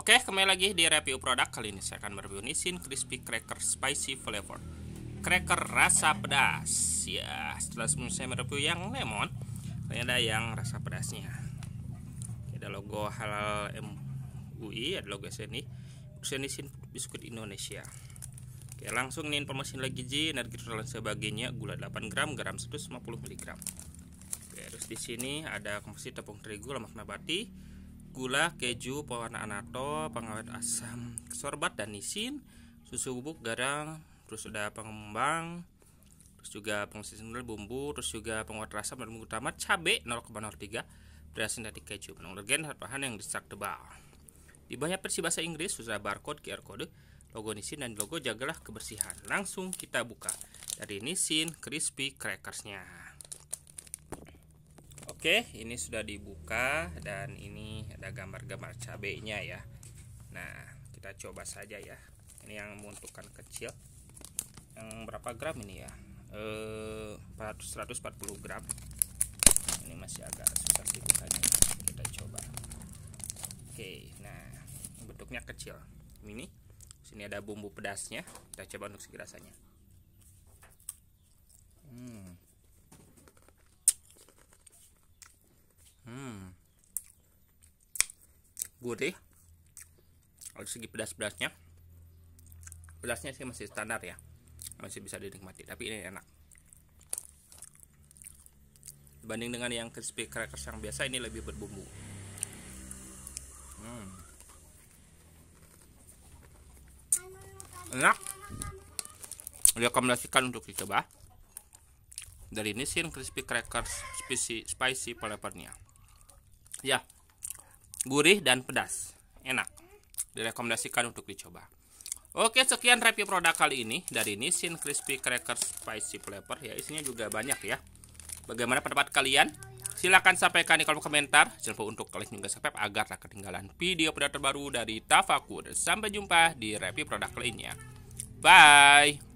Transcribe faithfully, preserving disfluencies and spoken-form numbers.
Oke, kembali lagi di review produk. Kali ini saya akan mereview Nissin Crispy Cracker Spicy Flavor, cracker rasa pedas. Ya, setelah sebelum saya mereview yang lemon, ini ada yang rasa pedasnya. Ada logo halal M U I, ada logo S N I, Nissin Biskuit Indonesia. Oke, langsung nih informasi lagi gizi, energi dan sebagainya. Gula delapan gram, garam seratus lima puluh miligram. Oke, terus di sini ada komposisi tepung terigu, lemak nabati, gula, keju, pewarna anato, pengawet asam, sorbat dan nisin, susu bubuk, garam, terus ada pengembang, terus juga pengisi sendal, bumbu, terus juga penguat rasa dan bumbu utama, cabai nol koma nol tiga, beras dari keju, penologen, bahan yang disak tebal. Di banyak versi bahasa Inggris sudah barcode, Q R code, logo Nissin dan logo jagalah kebersihan. Langsung kita buka dari Nissin Crispy Crackersnya. Oke, ini sudah dibuka dan ini ada gambar-gambar cabenya ya. Nah, kita coba saja ya. Ini yang membentukkan kecil. Yang berapa gram ini ya? Eh, seratus empat puluh gram. Ini masih agak susah sih bukanya. Kita coba. Oke, nah bentuknya kecil. Ini sini ada bumbu pedasnya. Kita coba untuk segi rasanya. Hmm. Hmm. Gurih. Kalau segi pedas-pedasnya, pedasnya sih masih standar ya, masih bisa dinikmati. Tapi ini enak. Dibanding dengan yang crispy crackers yang biasa, ini lebih berbumbu. Hmm. Enak. Rekomendasikan untuk dicoba dari Nissin Crispy Crackers Spicy Spicy Flavornya. Ya, gurih dan pedas, enak. Direkomendasikan untuk dicoba. Oke, sekian review produk kali ini dari Nissin Crispy Crackers Spicy Flavor. Ya, isinya juga banyak ya. Bagaimana pendapat kalian? Silahkan sampaikan di kolom komentar. Jangan lupa untuk klik juga subscribe agar tak ketinggalan video produk terbaru dari Tafakur. Sampai jumpa di review produk lainnya. Bye.